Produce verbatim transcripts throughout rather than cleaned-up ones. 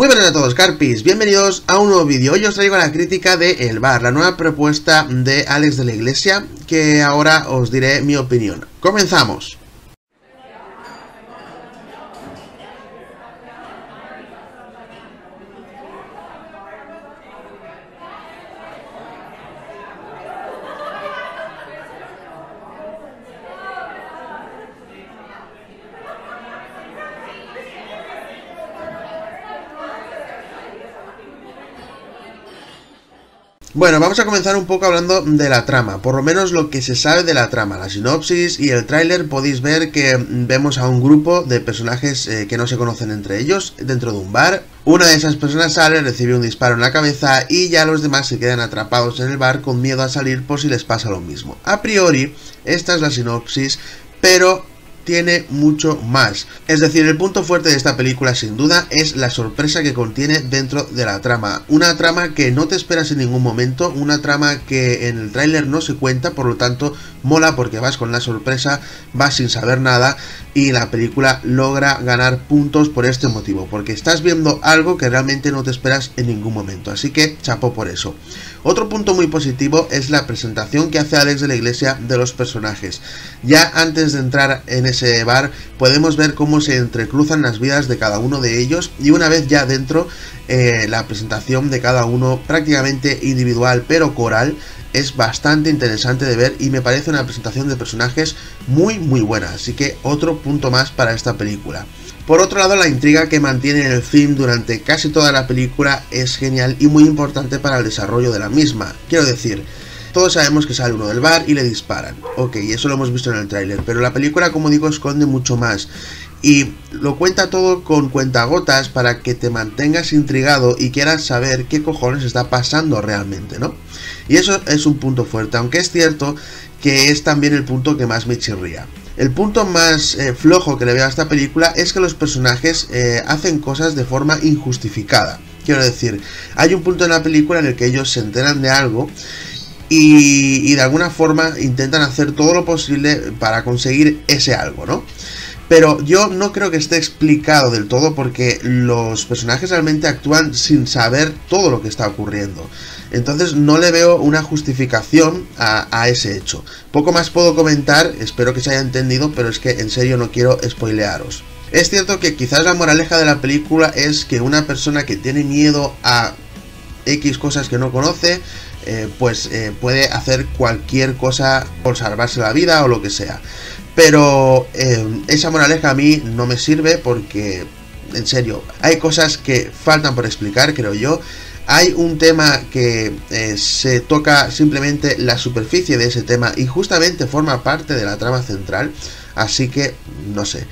Muy buenas a todos, Carpis, bienvenidos a un nuevo vídeo. Hoy os traigo la crítica de El Bar, la nueva propuesta de Alex de la Iglesia, que ahora os diré mi opinión. ¡Comenzamos! Bueno, vamos a comenzar un poco hablando de la trama, por lo menos lo que se sabe de la trama. La sinopsis y el tráiler podéis ver que vemos a un grupo de personajes eh, que no se conocen entre ellos dentro de un bar. Una de esas personas sale, recibe un disparo en la cabeza y ya los demás se quedan atrapados en el bar con miedo a salir por si les pasa lo mismo. A priori, esta es la sinopsis, pero tiene mucho más. Es decir, el punto fuerte de esta película sin duda es la sorpresa que contiene dentro de la trama. Una trama que no te esperas en ningún momento, una trama que en el tráiler no se cuenta, por lo tanto mola porque vas con la sorpresa, vas sin saber nada y la película logra ganar puntos por este motivo, porque estás viendo algo que realmente no te esperas en ningún momento, así que chapó por eso. Otro punto muy positivo es la presentación que hace Alex de la Iglesia de los personajes. Ya antes de entrar en ese bar podemos ver cómo se entrecruzan las vidas de cada uno de ellos y una vez ya dentro eh, la presentación de cada uno prácticamente individual pero coral es bastante interesante de ver y me parece una presentación de personajes muy muy buena, así que otro punto más para esta película. Por otro lado, la intriga que mantiene el film durante casi toda la película es genial y muy importante para el desarrollo de la misma. Quiero decir, todos sabemos que sale uno del bar y le disparan. Ok, eso lo hemos visto en el tráiler, pero la película, como digo, esconde mucho más. Y lo cuenta todo con cuentagotas para que te mantengas intrigado y quieras saber qué cojones está pasando realmente, ¿no? Y eso es un punto fuerte, aunque es cierto que es también el punto que más me chirría. El punto más eh, flojo que le veo a esta película es que los personajes eh, hacen cosas de forma injustificada. Quiero decir, hay un punto en la película en el que ellos se enteran de algo y, y de alguna forma intentan hacer todo lo posible para conseguir ese algo, ¿no? Pero yo no creo que esté explicado del todo porque los personajes realmente actúan sin saber todo lo que está ocurriendo. Entonces no le veo una justificación a, a ese hecho. Poco más puedo comentar, espero que se haya entendido, pero es que en serio no quiero spoilearos. Es cierto que quizás la moraleja de la película es que una persona que tiene miedo a X cosas que no conoce, eh, pues eh, puede hacer cualquier cosa por salvarse la vida o lo que sea. Pero eh, esa moraleja a mí no me sirve porque, en serio, hay cosas que faltan por explicar, creo yo. Hay un tema que eh, se toca simplemente la superficie de ese tema y justamente forma parte de la trama central, así que no sé.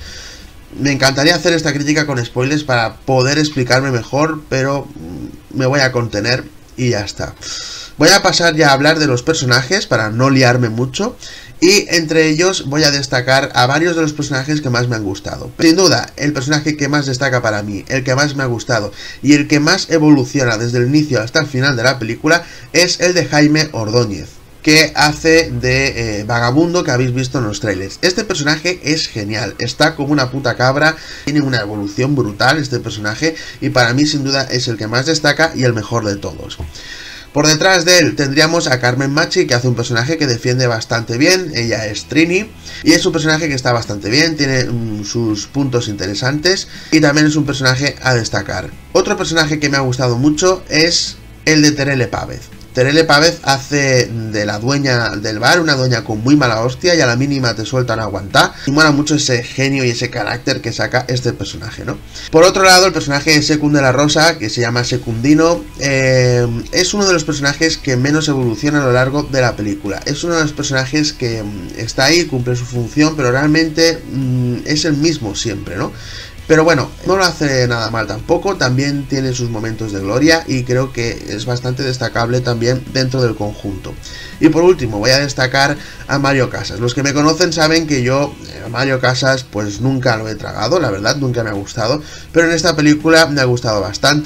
Me encantaría hacer esta crítica con spoilers para poder explicarme mejor, pero me voy a contener y ya está. Voy a pasar ya a hablar de los personajes para no liarme mucho. Y entre ellos voy a destacar a varios de los personajes que más me han gustado. Sin duda, el personaje que más destaca para mí, el que más me ha gustado y el que más evoluciona desde el inicio hasta el final de la película es el de Jaime Ordóñez, que hace de eh, vagabundo que habéis visto en los trailers. Este personaje es genial, está como una puta cabra, tiene una evolución brutal este personaje y para mí sin duda es el que más destaca y el mejor de todos. Por detrás de él tendríamos a Carmen Machi, que hace un personaje que defiende bastante bien. Ella es Trini y es un personaje que está bastante bien, tiene mm, sus puntos interesantes y también es un personaje a destacar. Otro personaje que me ha gustado mucho es el de Terele Pávez. Terele Pávez hace de la dueña del bar una dueña con muy mala hostia y a la mínima te sueltan a aguantar. Y mola mucho ese genio y ese carácter que saca este personaje, ¿no? Por otro lado, el personaje de Secund de la Rosa, que se llama Secundino, eh, es uno de los personajes que menos evoluciona a lo largo de la película. Es uno de los personajes que mm, está ahí, cumple su función, pero realmente mm, es el mismo siempre, ¿no? Pero bueno, no lo hace nada mal tampoco, también tiene sus momentos de gloria y creo que es bastante destacable también dentro del conjunto. Y por último voy a destacar a Mario Casas. Los que me conocen saben que yo a Mario Casas pues nunca lo he tragado, la verdad, nunca me ha gustado, pero en esta película me ha gustado bastante.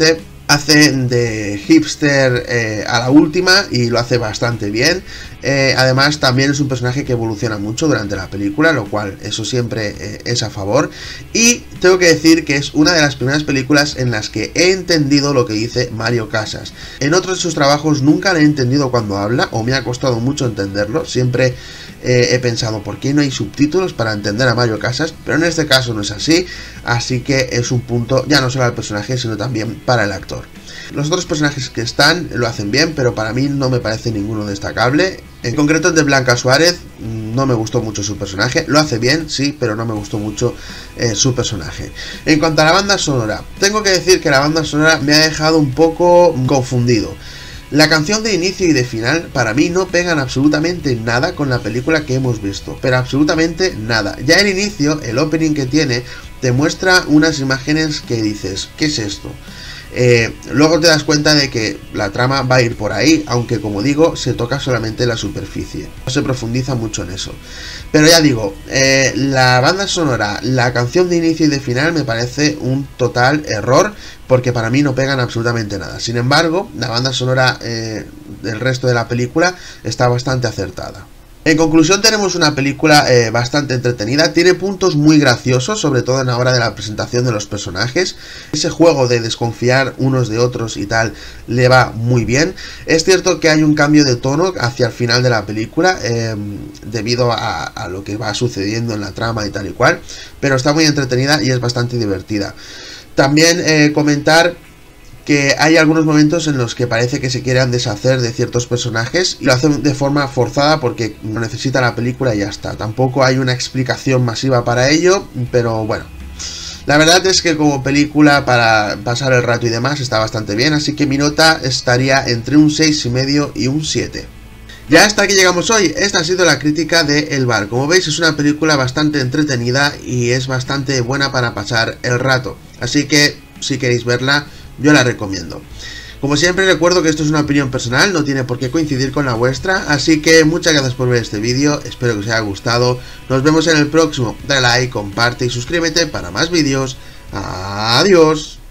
hace de hipster eh, a la última y lo hace bastante bien. Eh, además también es un personaje que evoluciona mucho durante la película, lo cual eso siempre eh, es a favor. Y tengo que decir que es una de las primeras películas en las que he entendido lo que dice Mario Casas. En otros de sus trabajos nunca le he entendido cuando habla, o me ha costado mucho entenderlo. Siempre eh, he pensado, ¿por qué no hay subtítulos para entender a Mario Casas? Pero en este caso no es así, así que es un punto ya no solo al personaje, sino también para el actor. Los otros personajes que están lo hacen bien, pero para mí no me parece ninguno destacable. En concreto el de Blanca Suárez, no me gustó mucho su personaje. Lo hace bien, sí, pero no me gustó mucho eh, su personaje. En cuanto a la banda sonora, tengo que decir que la banda sonora me ha dejado un poco confundido. La canción de inicio y de final para mí no pegan absolutamente nada con la película que hemos visto, pero absolutamente nada. Ya el inicio, el opening que tiene, te muestra unas imágenes que dices, ¿qué es esto? Eh, luego te das cuenta de que la trama va a ir por ahí, aunque como digo, se toca solamente la superficie, no se profundiza mucho en eso. Pero ya digo, eh, la banda sonora, la canción de inicio y de final me parece un total error, porque para mí no pegan absolutamente nada. Sin embargo, la banda sonora eh, del resto de la película está bastante acertada. En conclusión, tenemos una película eh, bastante entretenida, tiene puntos muy graciosos, sobre todo en la hora de la presentación de los personajes. Ese juego de desconfiar unos de otros y tal le va muy bien. Es cierto que hay un cambio de tono hacia el final de la película, eh, debido a, a lo que va sucediendo en la trama y tal y cual, pero está muy entretenida y es bastante divertida. También eh, comentar que hay algunos momentos en los que parece que se quieran deshacer de ciertos personajes y lo hacen de forma forzada porque lo necesita la película y ya está. Tampoco hay una explicación masiva para ello, pero bueno. La verdad es que como película para pasar el rato y demás está bastante bien, así que mi nota estaría entre un seis y medio y un siete. Ya hasta aquí llegamos hoy. Esta ha sido la crítica de El Bar. Como veis, es una película bastante entretenida y es bastante buena para pasar el rato, así que si queréis verla, yo la recomiendo. Como siempre, recuerdo que esto es una opinión personal, no tiene por qué coincidir con la vuestra, así que muchas gracias por ver este vídeo, espero que os haya gustado, nos vemos en el próximo, dale like, comparte y suscríbete para más vídeos. Adiós.